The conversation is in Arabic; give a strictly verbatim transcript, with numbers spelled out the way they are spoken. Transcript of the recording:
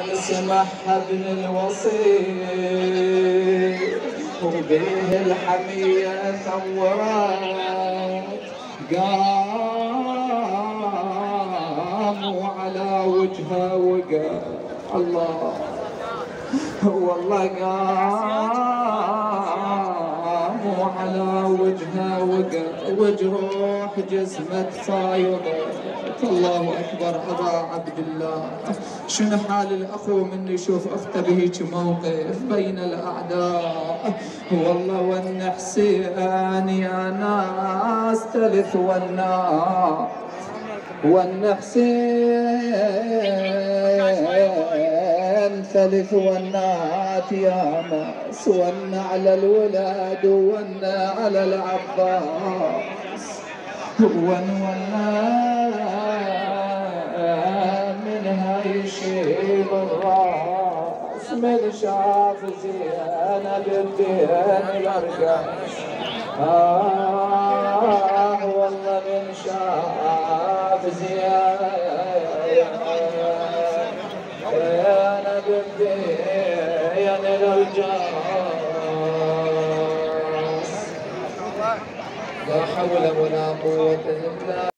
زيان سمحها ابن الوصي وبيه الحمية ثورات قاموا على وجهها وقال الله والله قاموا على وجهها وقال وجروح جسمة فايضة. الله أكبر. أبا عبد الله شنو حال الأخو من يشوف أخته بهيك موقف بين الأعداء؟ والله وان حسين يا ناس تلث والنار وان حسين ثلث والنات يا ناس ون على الولاد ون على العباس ون ونا منها يشيل الراس من شاف زينب بدين الارقاس. آه والله من شاف زينب بدين الارقاس. لا حول ولا قوة إلا